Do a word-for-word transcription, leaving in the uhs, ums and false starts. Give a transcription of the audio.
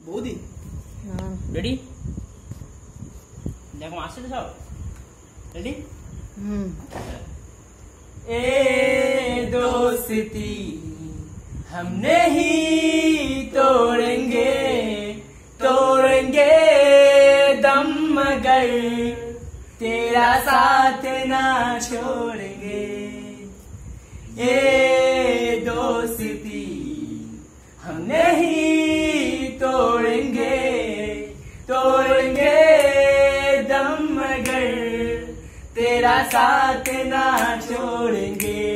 बहुत ही रेडी देखो आसे तो सब रेडी ए दोस्ती हम नहीं तोड़ेंगे तोड़ेंगे दम मगर तेरा साथ ना छोड़ेंगे ये दोस्ती हम नहीं तोड़ेंगे तोड़ेंगे दम मगर तेरा साथ ना छोड़ेंगे।